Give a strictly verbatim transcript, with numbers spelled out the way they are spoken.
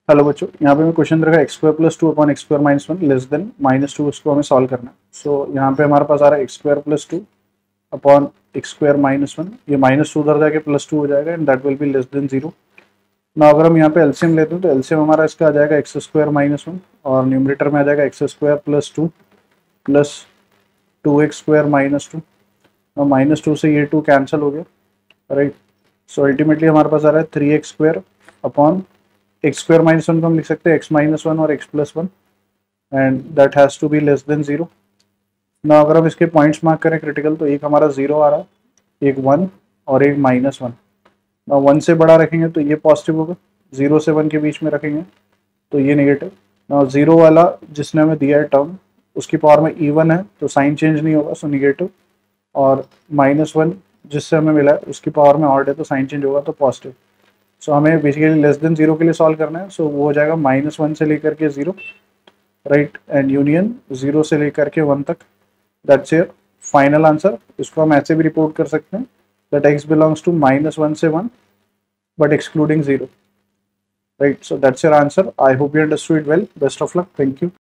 Hello बच्चों, यहाँ पे मैं क्वेश्चन रखा x square plus two upon x square minus one less than minus two, उसको हमें सॉल्व करना है। सो so, यहाँ पे हमारे पास आ रहा है x square plus two upon x square minus one. ये माइनस टू उधर जाके प्लस टू हो जाएगा and that will be less than zero. ना अगर हम यहाँ पे एलसीएम लेते हैं तो एलसीएम हमारा इसका आ जाएगा एक्स स्क्वायर माइनस वन और न्यूमरेटर में आ जाएगा x square plus two plus two x square minus two. और माइनस टू से ये टू कैंसिल हो गया, राइट। सो अल्टीमेटली हमारे पास आ रहा है three x square upon x square minus one को हम लिख सकते हैं एक्स माइनस वन और x plus one and that has to be less than zero. ना अगर हम इसके पॉइंट्स मार्क करें क्रिटिकल, तो एक हमारा जीरो आ रहा है, एक वन और एक माइनस वन। ना वन से बड़ा रखेंगे तो ये पॉजिटिव होगा, जीरो से वन के बीच में रखेंगे तो ये नेगेटिव। ना जीरो वाला जिसने हमें दिया है टर्म, उसकी पावर में इवन है तो साइन चेंज नहीं होगा, सो निगेटिव। और माइनस वन जिससे हमें मिला है उसकी पावर में ऑड है तो साइन चेंज होगा तो पॉजिटिव। सो हमें बेसिकली लेस देन जीरो के लिए सॉल्व करना है। सो so, वो हो जाएगा माइनस वन से लेकर के zero, right, and union zero से लेकर के वन तक। That's your final answer. इसको हम ऐसे भी रिपोर्ट कर सकते हैं that x belongs to minus one से one but excluding zero, right. So that's your answer. I hope you understood it well. Best of luck. Thank you.